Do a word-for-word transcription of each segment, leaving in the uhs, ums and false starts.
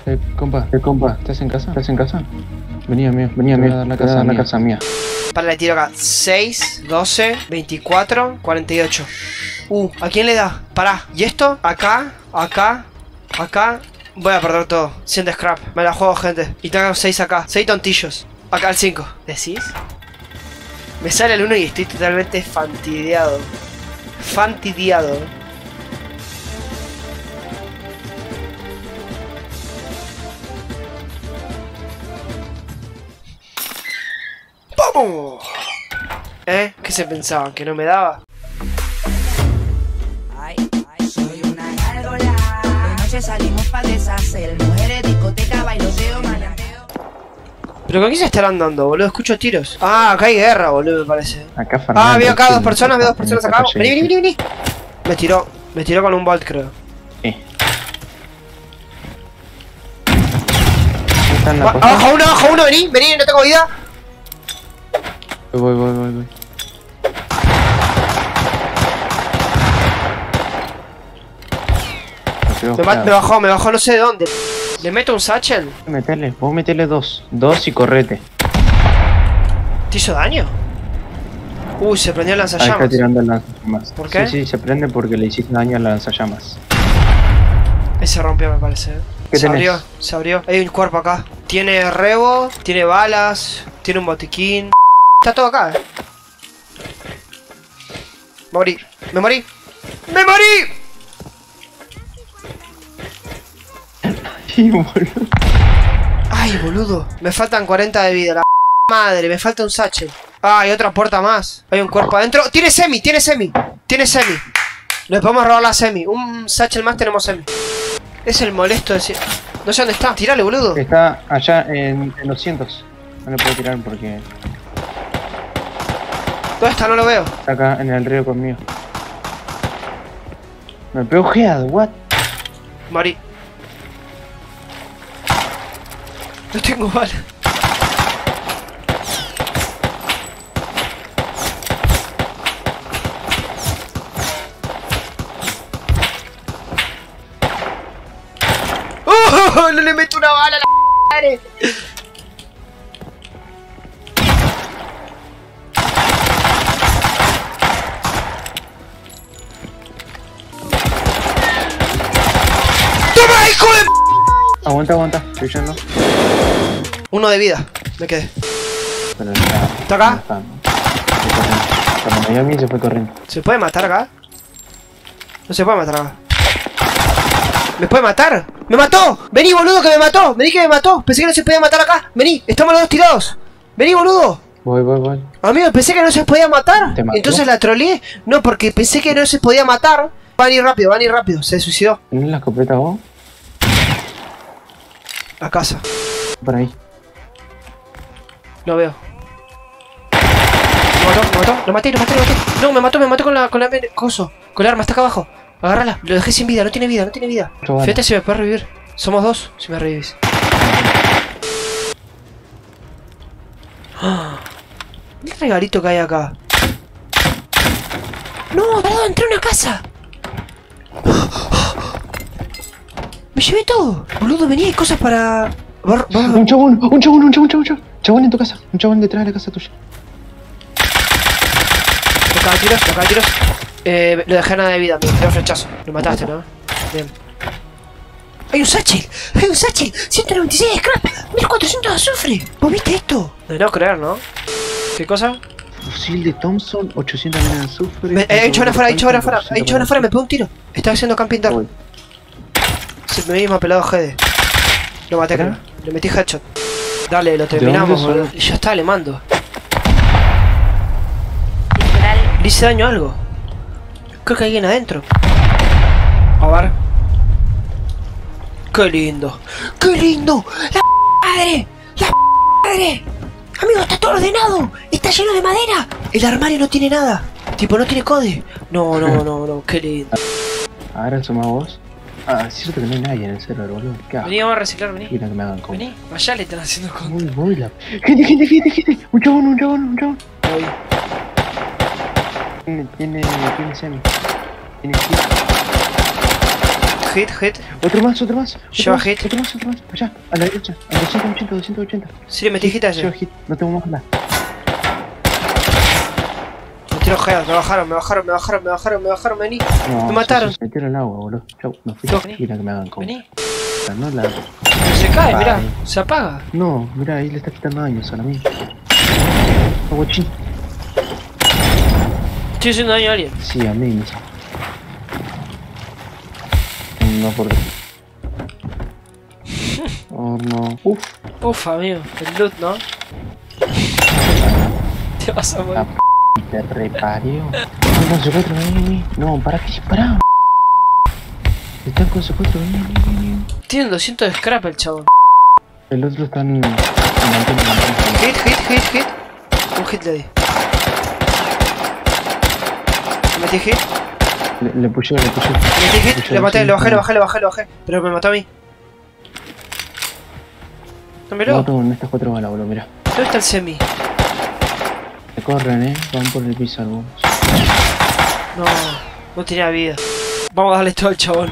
Eh, compa, eh, compa, ¿estás en casa? ¿Estás en casa? Venía, mío, venía, venía a dar la casa, la casa mía. Para, le tiro acá. seis, doce, veinticuatro, cuarenta y ocho. Uh, ¿a quién le da? Pará. ¿Y esto? Acá, acá, acá. Voy a perder todo. cien de scrap. Me la juego, gente. Y tengo seis acá. seis tontillos. Acá el cinco. ¿Decís? Me sale el uno y estoy totalmente fantideado. Fantideado. ¡Vamos! ¿Eh? ¿Qué se pensaban? ¿Que no me daba? Ay, ay, soy una gárgola. De noche salimos pa' deshacer. Mujeres, discoteca, bailoteo, manateo. ¿Pero con quién se estarán dando, boludo? Escucho tiros. Ah, acá hay guerra, boludo, me parece. Acá Fernando, Ah, veo acá dos personas, acá, veo dos personas acá. acá Vení, vení, vení, vení. Me tiró, me tiró con un bolt, creo. Sí. ¿Están en la Va, costa? abajo uno, abajo uno, vení, vení, no tengo vida. Voy, voy, voy, voy, voy. Me, ma- me bajó, me bajó no sé de dónde. ¿Le meto un satchel? Metele, vos metele dos. Dos y correte. ¿Te hizo daño? Uy, se prendió el Ahí está lanzallamas. tirando el lanzallamas. ¿Por qué? Sí, sí, se prende porque le hiciste daño al lanzallamas. Ese se rompió, me parece. ¿eh? ¿Qué Se tenés? abrió, se abrió. Hay un cuerpo acá. Tiene rebo, tiene balas, tiene un botiquín. Está todo acá, eh. Morí, me morí. ¡Me morí! Sí, boludo. Ay, boludo. Me faltan cuarenta de vida, la madre. Me falta un satchel. Ah, hay otra puerta más. Hay un cuerpo adentro. Tiene semi, tiene semi. Tiene semi. Le podemos robar la semi. Un satchel más, tenemos semi. Es el molesto de decir. No sé dónde está. Tirale, boludo. Está allá en, en los cientos. No le puedo tirar porque ¿Dónde está? No lo veo. está acá en el río conmigo. Me pegó geado, what? Morí. No tengo bala. ¡Oh! No le meto una bala a la madre. ¡Toma, hijo de... Aguanta, aguanta, estoy yendo. Uno de vida, me quedé. Pero está. ¿Está acá? no está, ¿no? Cuando me dio a mí se fue corriendo. ¿Se puede matar acá? No se puede matar acá. ¿Me puede matar? ¡Me mató! ¡Vení, boludo, que me mató! ¡Vení, que me mató! Pensé que no se podía matar acá. ¡Vení! ¡Estamos los dos tirados! ¡Vení, boludo! Voy, voy, voy. Amigo, pensé que no se podía matar. ¿Te mató? Entonces la troleé. No, porque pensé que no se podía matar. Van a ir rápido, van a ir rápido. Se suicidó. ¿Tenés la escopeta vos? A casa. Por ahí. Lo veo. Me mató, me mató. Lo maté, lo maté, lo maté. No, me mató, me mató con la... Con la... Coso. Con el arma, está acá abajo. Agárrala. Lo dejé sin vida, no tiene vida, no tiene vida. Yo, Fíjate si me puedes revivir. Somos dos, si me revivís. ¡Ah! El regalito que hay acá. No, boludo, entré a una casa. Me llevé todo. Boludo, venía, hay cosas para... Bar- bar- Un chabón, un chabón, un chabón, un chabón, un chabón. Chabón en tu casa, un chabón detrás de la casa tuya. Lo cago a tiros, lo cago a tiros. Eh, lo dejé nada de vida, me tiró flechazo. Lo mataste, ¿no? Bien. ¡Hay un satchel! ¡Hay un satchel! ¡ciento noventa y seis de scrap! ¡mil cuatrocientos de azufre! ¿Vos viste esto? De no creer, ¿no? ¿Qué cosa? Fusil de Thompson, ochocientos de azufre. Me, eh, hay un chabón afuera, hay un chabón afuera, hay un chabón afuera, me pegó un tiro. Estaba haciendo camping dark. Voy. Se me mismo pelado G D. Lo maté, ¿Era? creo. Le metí headshot. Dale, lo terminamos, dónde boludo. Y ya está, le mando. ¿Le hice daño a algo? Creo que hay alguien adentro. A ver. ¡Qué lindo! ¡Qué lindo! ¡La madre! ¡La madre! Amigo, está todo ordenado. Está lleno de madera. El armario no tiene nada. Tipo, no tiene code. No, no, no, no. Qué lindo. Ahora suma vos. Ah, es cierto que no hay nadie en el server, boludo. ¿Qué hago? Vení, vamos a reciclar, vení. Mira que me hagan como. Vení. Allá le están haciendo con... Muy, muy la. Gente, gente, gente, gente. Un chabón, un chabón, un chabón. Voy. Tiene, tiene, tiene semi. Tiene hit. hit, hit. Otro más, otro más. Otro Lleva más, hit. Otro más, otro más. Allá, a la derecha. A doscientos ochenta, doscientos ochenta. Sí, le metí hit a Lleva ese. hit. No tengo más nada. Me tiro head, me bajaron, me bajaron, me bajaron, me bajaron, me bajaron, vení. No, Me mataron. Se, se metieron al agua, boludo. Chau, no fui. Vení. Mira que me hagan como. Vení. No, la... Se cae, Vale. mirá, se apaga. no, mira, ahí le está quitando daños a la mía. Aguachín. Estoy haciendo daño a alguien. Sí, a mí mismo. No, por oh, no. Uf. Uf, amigo, el loot, ¿no? Te vas a morir. La p te reparió. No, con secuestro, vení, vení. No, ¿para qué disparado? Están con secuestro, vení, vení, vení. Tienen doscientos de scrap el chabón. El otro está en... mantén, mantén. Hit, hit, hit, hit. Un hit le di. Le metí hit. Le, le pushé, le pushé. Le metí hit, Pushé, le maté, sí, le bajé, sí. le bajé, le bajé, le bajé. Pero me mató a mí. No, mirá. No, tengo en estas cuatro balas, boludo, mirá. ¿Dónde está el semi? Se corren, eh. Van por el piso algunos. No, no tenía vida. Vamos a darle todo al chabón.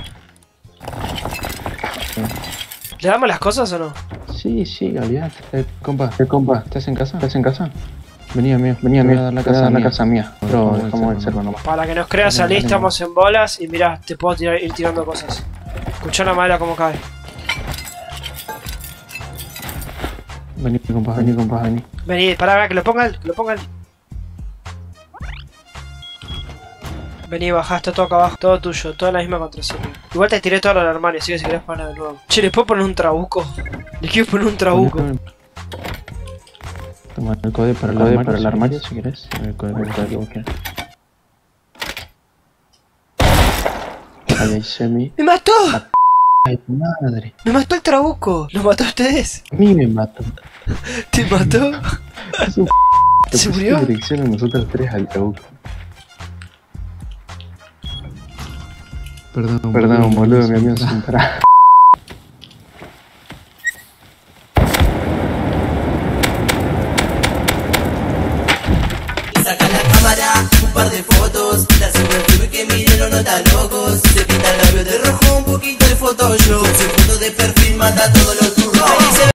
¿Le damos las cosas o no? Sí, sí, olvidate. Eh, compa, eh, compa, ¿estás en casa? ¿Estás en casa? Vení, amigo, vení, amigo. a dar la casa, la casa mía. Pero dejamos el cerro nomás. Para que nos creas, Dale, salí, dale, estamos en bolas y mirá, te puedo tirar- ir tirando cosas. Escuchá la madera como cae. Vení, compa, vení, compa, vení. Vení, pará, pará, que lo pongan, que lo pongan. Vení, bajá, está todo acá abajo, todo tuyo, toda la misma contraseña. Igual te tiré todo al armario, así que si querés poner de nuevo. Che, ¿les puedo poner un trabuco? Les quiero poner un trabuco. Toma el código para el armario, para el armario si querés. El código, el código que vos quieras. Ahí hay semi. ¡Me mató! Ay, madre. ¡Me mató el trabuco! ¿Lo mató a ustedes? A mí me mató. ¿Te mató? Es un ¿Se pusiste murió? dirección a nosotros tres al trabuco. Perdón, perdón, boludo, mi amigo se enterá.